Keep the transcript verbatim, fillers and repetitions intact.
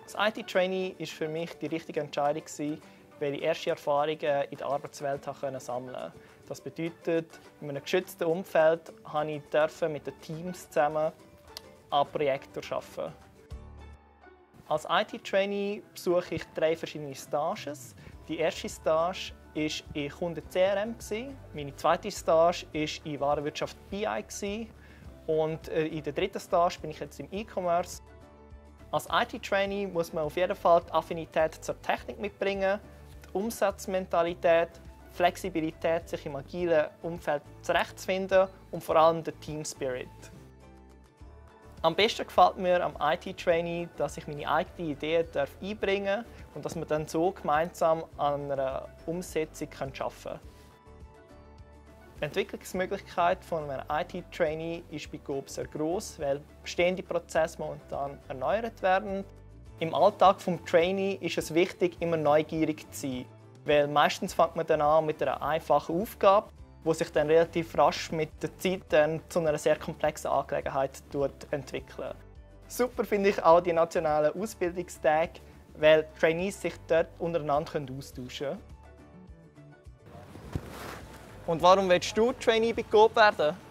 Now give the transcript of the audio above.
Das I T-Trainee war für mich die richtige Entscheidung, weil ich erste Erfahrungen in der Arbeitswelt sammeln konnte. Das bedeutet, in einem geschützten Umfeld durfte ich mit den Teams zusammen an Projekten arbeiten. Als I T-Trainee besuche ich drei verschiedene Stages. Die erste Stage war in Kunden-C R M, meine zweite Stage war in Warenwirtschaft B I und in der dritten Stage bin ich jetzt im E-Commerce. Als I T-Trainee muss man auf jeden Fall die Affinität zur Technik mitbringen, die Umsatzmentalität, die Flexibilität, sich im agilen Umfeld zurechtzufinden und vor allem den Team Spirit. Am besten gefällt mir am I T-Trainee, dass ich meine eigene Idee einbringen darf und dass wir dann so gemeinsam an einer Umsetzung arbeiten können. Die Entwicklungsmöglichkeit von einem I T-Trainee ist bei Coop sehr gross, weil bestehende Prozesse momentan erneuert werden. Im Alltag des Trainee ist es wichtig, immer neugierig zu sein, weil meistens fängt man dann an mit einer einfachen Aufgabe, die sich dann relativ rasch mit der Zeit dann zu einer sehr komplexen Angelegenheit entwickelt. Super finde ich auch die nationalen Ausbildungstage, weil die Trainees sich dort untereinander austauschen können. Und warum willst du Trainee bei Coop werden?